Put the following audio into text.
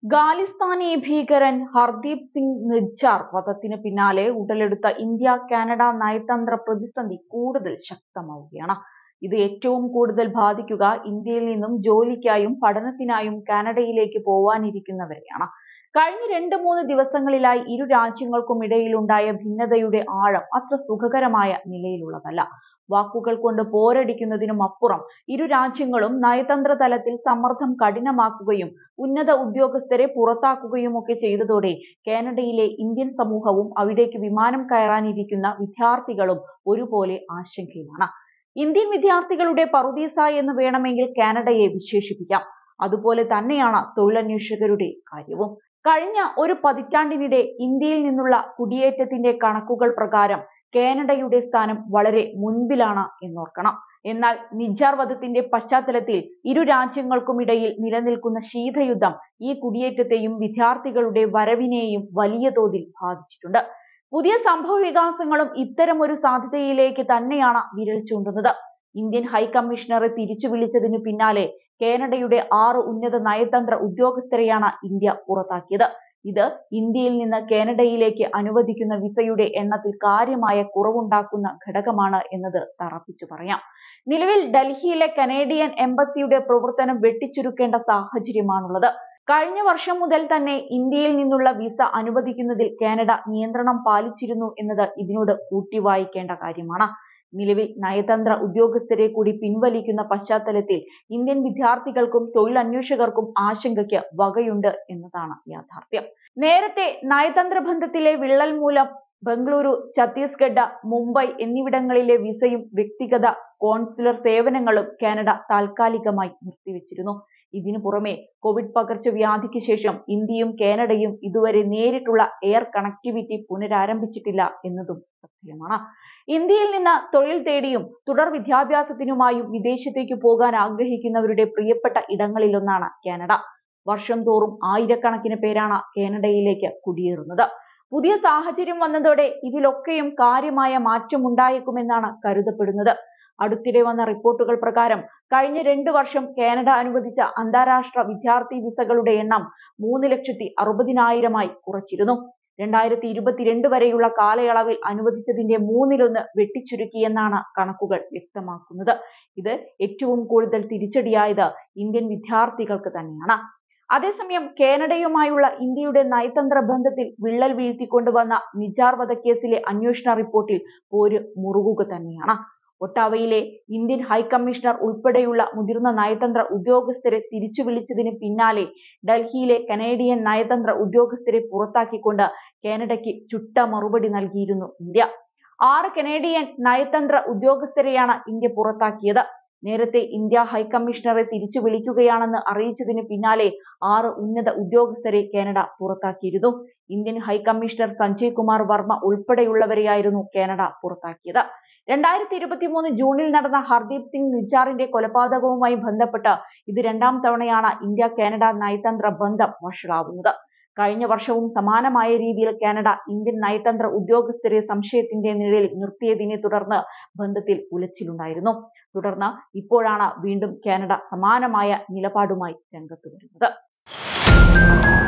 ഖാലിസ്ഥാനി ഭീകരൻ ഹർദീപ് സിംഗ് നിജ്ജാർ വധത്തിന് പിന്നാലെ ഉടലെടുത്ത ഇന്ത്യ-കാനഡ നയതന്ത്ര പ്രതിസന്ധി കൂടുതൽ ശക്തമാവുകയാണ്. ഇത് ഏറ്റവും കൂടുതൽ ബാധിക്കുക ഇന്ത്യയിൽ നിന്നും ജോലിക്കായും പഠനത്തിനായും കാനഡയിലേക്ക് പോവാനിരിക്കുന്നവരെയാണ്. കഴിഞ്ഞ 2-3 ദിവസങ്ങളിലായി ഇരു രാജ്യങ്ങൾക്കുമിടയിലുണ്ടായ ഭിന്നതയുടെ ആഴം അത്ര സുഖകരമായ നിലയിലുള്ളതല്ല. വാക്കുകൾ കൊണ്ട് പോരടിക്കുന്നതിനും അപ്പുറം ഇരു രാജ്യങ്ങളും നയതന്ത്ര തലത്തിൽ സമ്മർദ്ദം കഠിനമാക്കുകയും ഉന്നത ഉദ്യോഗസ്ഥരെ പുറത്താക്കുകയുമൊക്കെ ചെയ്തതോടെ കാനഡയിലെ ഇന്ത്യൻ സമൂഹവും അവിടേക്ക് വിമാനം കയറാനിരിക്കുന്ന വിദ്യാർത്ഥികളും ഒരുപോലെ ആശങ്കയിലാണ്. ഇന്ത്യൻ വിദ്യാർത്ഥികളുടെ പറുദീസ എന്ന് വേണമെങ്കിൽ കാനഡയെ വിശേഷിപ്പിക്കാം. അതുപോലെ തന്നെയാണ് തൊഴിലന്വേഷകരുടെ കാര്യവും. കഴിഞ്ഞ ഒരു പതിറ്റാണ്ടിനിടെ ഇന്ത്യയിൽ നിന്നുള്ള കുടിയേറ്റത്തിന്റെ കണക്കുകൾ പ്രകാരം കാനഡയുടെ സ്ഥാനം വളരെ മുൻപിലാണ് എന്നോർക്കണം. എന്നാൽ നിജ്ജാർ വധത്തിന്റെ പശ്ചാത്തലത്തിൽ ഇരു രാജ്യങ്ങൾക്കുമിടയിൽ നിലനിൽക്കുന്ന ശീതയുദ്ധം ഈ കുടിയേറ്റത്തെയും വിദ്യാർത്ഥികളുടെ വരവിനെയും വലിയ തോതിൽ ബാധിച്ചിട്ടുണ്ട്. പുതിയ സംഭവ വികാസങ്ങളും ഇത്തരമൊരു സാധ്യതയിലേക്ക് തന്നെയാണ് വിരൽ ചൂണ്ടുന്നത്. ഇന്ത്യൻ ഹൈക്കമ്മീഷണറെ തിരിച്ചു വിളിച്ചതിനു പിന്നാലെ കാനഡയുടെ 6 ഉന്നത നയതന്ത്ര ഉദ്യോഗസ്ഥരെയാണ് ഇന്ത്യ പുറത്താക്കിയത്. ഇത് ഇന്ത്യയിൽ നിന്ന് കാനഡയിലേക്ക് അനുവദിക്കുന്ന വിസയുടെ എണ്ണത്തിൽ കാര്യമായ കുറവുണ്ടാക്കുന്ന ഘടകമാണ് എന്നത് തറപ്പിച്ചു പറയാം. നിലവിൽ ഡൽഹിയിലെ കനേഡിയൻ എംബസിയുടെ പ്രവർത്തനം വെട്ടിച്ചുരുക്കേണ്ട സാഹചര്യമാണുള്ളത്. കഴിഞ്ഞ വർഷം മുതൽ തന്നെ ഇന്ത്യയിൽ നിന്നുള്ള വിസ അനുവദിക്കുന്നതിൽ കാനഡ നിയന്ത്രണം പാലിച്ചിരുന്നു എന്നത് ഇതിനോട് കൂട്ടിവായിക്കേണ്ട കാര്യമാണ്. നിലവിൽ നയതന്ത്ര ഉദ്യോഗസ്ഥരെ കൂടി പിൻവലിക്കുന്ന പശ്ചാത്തലത്തിൽ ഇന്ത്യൻ വിദ്യാർത്ഥികൾക്കും തൊഴിലന്വേഷകർക്കും ആശങ്കയ്ക്ക് വകയുണ്ട് എന്നതാണ് യാഥാർത്ഥ്യം. നേരത്തെ നയതന്ത്ര ബന്ധത്തിലെ വിള്ളൽ മൂലം ബംഗളൂരു, ഛത്തീസ്ഗഡ്, മുംബൈ എന്നിവിടങ്ങളിലെ വിസയും വ്യക്തിഗത കോൺസുലർ സേവനങ്ങളും കാനഡ താൽക്കാലികമായി നിർത്തിവെച്ചിരുന്നു. ഇതിനു പുറമെ കോവിഡ് പകർച്ചവ്യാധിക്ക് ശേഷം ഇന്ത്യയും കാനഡയും ഇതുവരെ നേരിട്ടുള്ള എയർ കണക്ടിവിറ്റി പുനരാരംഭിച്ചിട്ടില്ല എന്നതും സത്യമാണ്. ഇന്ത്യയിൽ നിന്ന് തൊഴിൽ തേടിയും തുടർ വിദ്യാഭ്യാസത്തിനുമായും വിദേശത്തേക്ക് പോകാൻ ആഗ്രഹിക്കുന്നവരുടെ പ്രിയപ്പെട്ട ഇടങ്ങളിലൊന്നാണ് കാനഡ. വർഷം തോറും ആയിരക്കണക്കിന് പേരാണ് കാനഡയിലേക്ക് കുടിയേറുന്നത്. പുതിയ സാഹചര്യം വന്നതോടെ ഇതിലൊക്കെയും കാര്യമായ മാറ്റമുണ്ടായേക്കുമെന്നാണ് കരുതപ്പെടുന്നത്. അടുത്തിടെ വന്ന റിപ്പോർട്ടുകൾ പ്രകാരം കഴിഞ്ഞ 2 വർഷം കാനഡ അനുവദിച്ച അന്താരാഷ്ട്ര വിദ്യാർത്ഥി വിസകളുടെ എണ്ണം 3,60,000 കുറച്ചിരുന്നു. 2022 വരെയുള്ള കാലയളവിൽ അനുവദിച്ചതിന്റെ 1/3 വെട്ടിച്ചുരുക്കിയെന്നാണ് കണക്കുകൾ വ്യക്തമാക്കുന്നത്. ഇത് ഏറ്റവും കൂടുതൽ തിരിച്ചടിയായത് ഇന്ത്യൻ വിദ്യാർത്ഥികൾക്ക് തന്നെയാണ്. അതേസമയം കാനഡയുമായുള്ള ഇന്ത്യയുടെ നയതന്ത്ര ബന്ധത്തിൽ വിള്ളൽ വീഴ്ത്തിക്കൊണ്ടുവന്ന നിജ്ജാർ വധക്കേസിലെ അന്വേഷണ റിപ്പോർട്ടിൽ പോര് മുറുകുക തന്നെയാണ്. ഒട്ടാവയിലെ ഇന്ത്യൻ ഹൈക്കമ്മീഷണർ ഉൾപ്പെടെയുള്ള മുതിർന്ന നയതന്ത്ര ഉദ്യോഗസ്ഥരെ തിരിച്ചു വിളിച്ചതിന് പിന്നാലെ ഡൽഹിയിലെ കനേഡിയൻ നയതന്ത്ര ഉദ്യോഗസ്ഥരെ പുറത്താക്കിക്കൊണ്ട് കാനഡയ്ക്ക് ചുട്ട മറുപടി നൽകിയിരുന്നു ഇന്ത്യ. 6 കനേഡിയൻ നയതന്ത്ര ഉദ്യോഗസ്ഥരെയാണ് ഇന്ത്യ പുറത്താക്കിയത്. നേരത്തെ ഇന്ത്യ ഹൈക്കമ്മീഷണറെ തിരിച്ചു വിളിക്കുകയാണെന്ന് അറിയിച്ചതിന് പിന്നാലെ 6 ഉന്നത ഉദ്യോഗസ്ഥരെ കാനഡ പുറത്താക്കിയിരുന്നു. ഇന്ത്യൻ ഹൈക്കമ്മീഷണർ സഞ്ജയ് കുമാർ വർമ്മ ഉൾപ്പെടെയുള്ളവരെയായിരുന്നു കാനഡ പുറത്താക്കിയത്. 2023 ജൂണിൽ നടന്ന ഹർദീപ് സിംഗ് നിജ്ജാറിന്റെ കൊലപാതകവുമായി ബന്ധപ്പെട്ട് ഇത് 2ാം തവണയാണ് ഇന്ത്യ-കാനഡ നയതന്ത്ര ബന്ധം വഷളാവുന്നത്. കഴിഞ്ഞ വർഷവും സമാനമായ രീതിയിൽ കാനഡ ഇന്ത്യൻ നയതന്ത്ര ഉദ്യോഗസ്ഥരെ സംശയത്തിന്റെ നിഴലിൽ നിർത്തിയതിനെ തുടർന്ന് ബന്ധത്തിൽ ഉലച്ചിലുണ്ടായിരുന്നു. തുടർന്ന് ഇപ്പോഴാണ് വീണ്ടും കാനഡ സമാനമായ നിലപാടുമായി രംഗത്ത് വരുന്നത്.